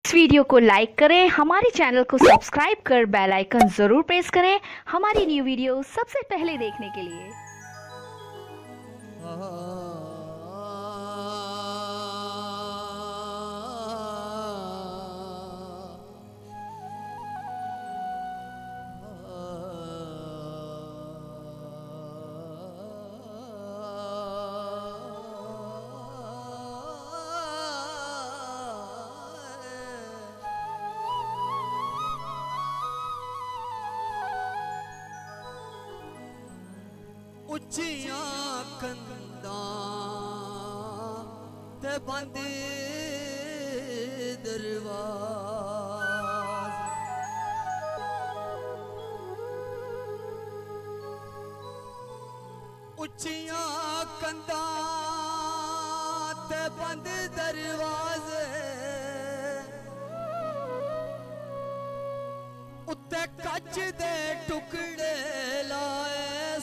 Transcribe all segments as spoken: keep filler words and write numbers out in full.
इस वीडियो को लाइक करें, हमारे चैनल को सब्सक्राइब कर बेल आइकन ज़रूर प्रेस करें हमारी न्यू वीडियो सबसे पहले देखने के लिए। उच्चियां कंधां ते बंद दरवाज़े, उच्चियां कंधां ते बंद दरवाज़े, उत्ते कच दे टुकड़े लाए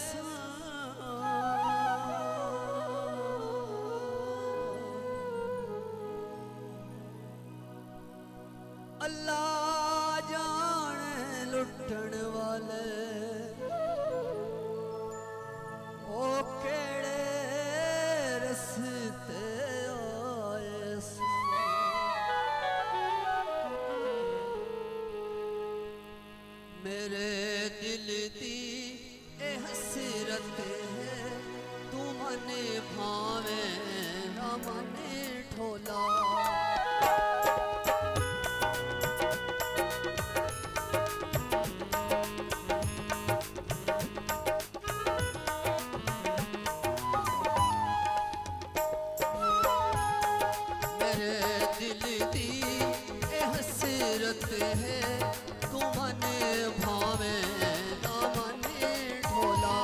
अल्लाह जाने लुटण वाले ओ केड़े रस्ते आए सो। मेरे दिल दी ए हसरत है, तू मने भावे ना मने ठोला। है तू मने भावे ना मने ढोला,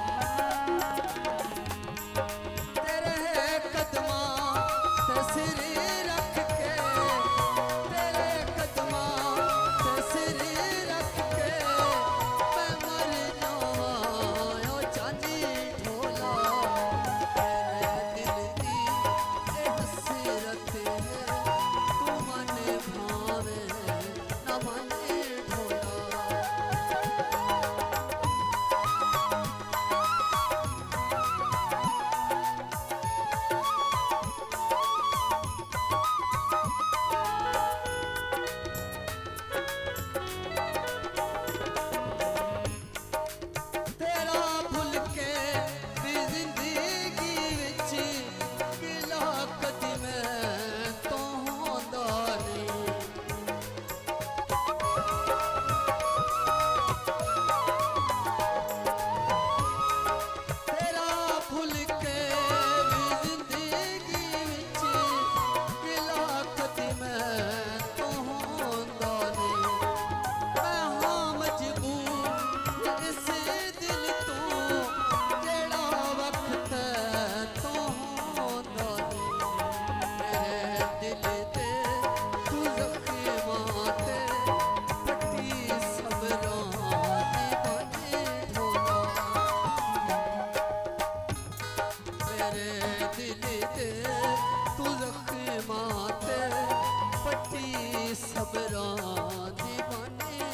तेरे कदमा ते सिर रख के, तेरे कदमा ते सिर रख के मैं मर जावां ओ चांदी ढोला। मेरे दिल दी ए हसरत है, तू मने भावे सबरा दीवाने